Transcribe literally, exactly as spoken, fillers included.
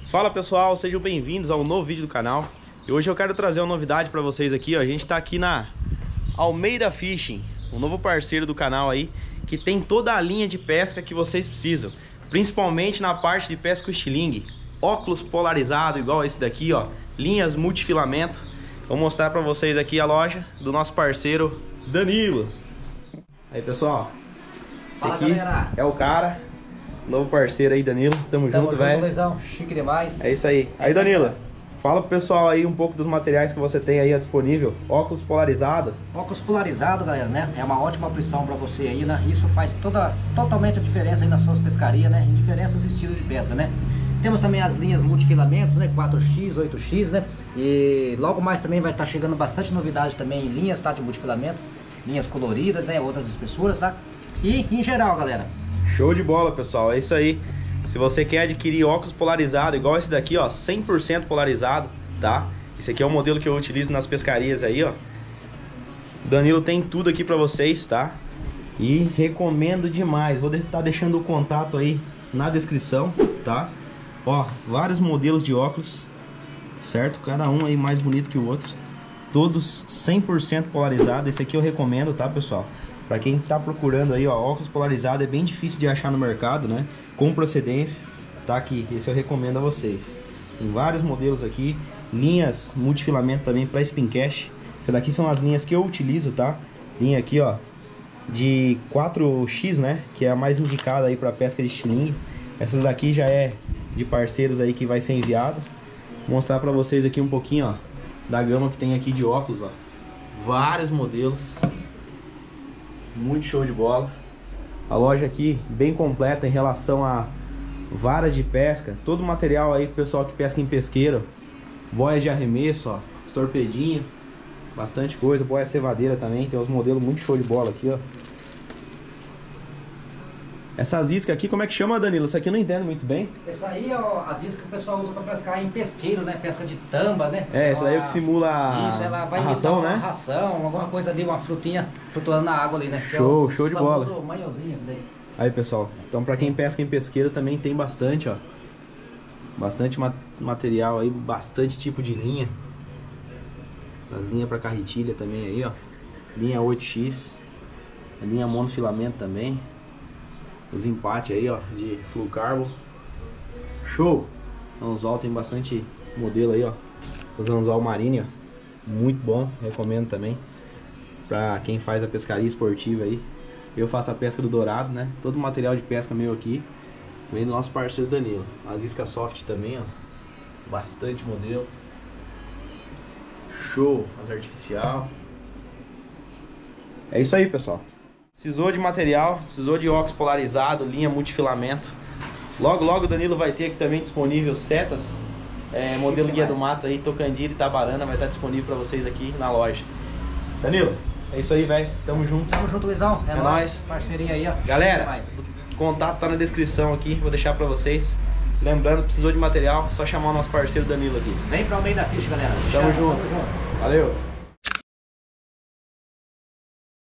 Fala pessoal, sejam bem-vindos a um novo vídeo do canal. E hoje eu quero trazer uma novidade para vocês aqui, ó. A gente tá aqui na Almeida Fishing, um novo parceiro do canal aí, que tem toda a linha de pesca que vocês precisam, principalmente na parte de pesca com estilingue, óculos polarizado igual esse daqui, ó, linhas multifilamento. Vou mostrar para vocês aqui a loja do nosso parceiro Danilo. Aí pessoal, esse Fala, aqui galera. é o cara, novo parceiro aí, Danilo. Tamo, Tamo junto, junto, velho. Luizão. Chique demais. É isso aí. É Aí, isso aí, Danilo, cara. fala pro pessoal aí um pouco dos materiais que você tem aí disponível. Óculos polarizado. Óculos polarizado, galera, né? É uma ótima opção pra você aí, né? Isso faz toda, totalmente a diferença aí nas suas pescarias, né? Em diferentes estilos de pesca, né? Temos também as linhas multifilamentos, né? quatro X, oito X, né? E logo mais também vai estar chegando bastante novidade também em linhas, tá? De multifilamentos, linhas coloridas, né? Outras espessuras, tá? E em geral, galera. Show de bola, pessoal. É isso aí. Se você quer adquirir óculos polarizado, igual esse daqui, ó, cem por cento polarizado, tá? Esse aqui é o modelo que eu utilizo nas pescarias aí, ó. Danilo tem tudo aqui pra vocês, tá? E recomendo demais. Vou estar deixando o contato aí na descrição, tá? Ó, vários modelos de óculos, certo? Cada um aí mais bonito que o outro. Todos cem por cento polarizado. Esse aqui eu recomendo, tá, pessoal? Pra quem tá procurando aí, ó, óculos polarizado é bem difícil de achar no mercado, né? Com procedência, tá aqui. Esse eu recomendo a vocês. Tem vários modelos aqui, linhas multifilamento também para spincast. Essas daqui são as linhas que eu utilizo, tá? Linha aqui, ó, de quatro X, né? Que é a mais indicada aí para pesca de estilingue. Essas daqui já é de parceiros aí que vai ser enviado. Vou mostrar para vocês aqui um pouquinho, ó, da gama que tem aqui de óculos, ó. Vários modelos. Muito show de bola. A loja aqui bem completa em relação a varas de pesca, todo o material aí pro pessoal que pesca em pesqueiro, boia de arremesso, ó, torpedinho, bastante coisa, boia cevadeira também, tem uns modelos muito show de bola aqui, ó. Essas iscas aqui, como é que chama, Danilo? Isso aqui eu não entendo muito bem. Essa aí é ó, as iscas que o pessoal usa para pescar em pesqueiro, né? Pesca de tamba, né? É, essa daí é o que simula a, Isso, ela vai a imitar ração, uma né? ração, alguma coisa ali, uma frutinha flutuando na água ali, né? Que Show, é o show de bola. famoso manhãozinho, esse daí. Aí, pessoal, então pra quem pesca em pesqueiro também tem bastante, ó. Bastante ma material aí, bastante tipo de linha. As linhas pra carretilha também aí, ó. Linha oito X, a linha monofilamento também. Os empates aí, ó, de flucarbo. Show! Anzol tem bastante modelo aí, ó. Os anzol marine, ó. Muito bom, recomendo também. Pra quem faz a pescaria esportiva aí. Eu faço a pesca do dourado, né? Todo o material de pesca meu aqui vem do nosso parceiro Danilo. As iscas soft também, ó. Bastante modelo. Show! As artificial. É isso aí, pessoal. Precisou de material, precisou de óculos polarizado, linha multifilamento. Logo, logo o Danilo vai ter aqui também disponível setas. É, modelo guia do mato aí, Tocandira e Tabarana, vai estar disponível para vocês aqui na loja. Danilo, é isso aí, velho. Tamo junto. Tamo junto, Luizão. É, É nóis. nóis. Parceria aí, ó. Galera, o contato tá na descrição aqui, vou deixar para vocês. Lembrando, precisou de material, só chamar o nosso parceiro Danilo aqui. Vem pra Almeida Fish, galera. Tamo Chama, junto. tamo junto. Valeu.